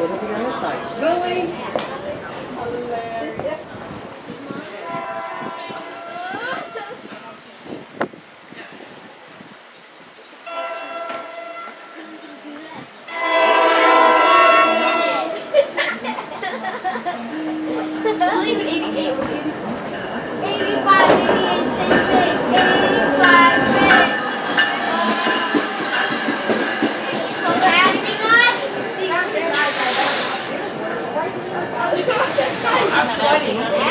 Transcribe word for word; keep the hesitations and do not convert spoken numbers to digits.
Billy. I'll leave it eighty-eight with you. eighty-five, eighty-eight, eighty-five, so passing us? I'm twenty.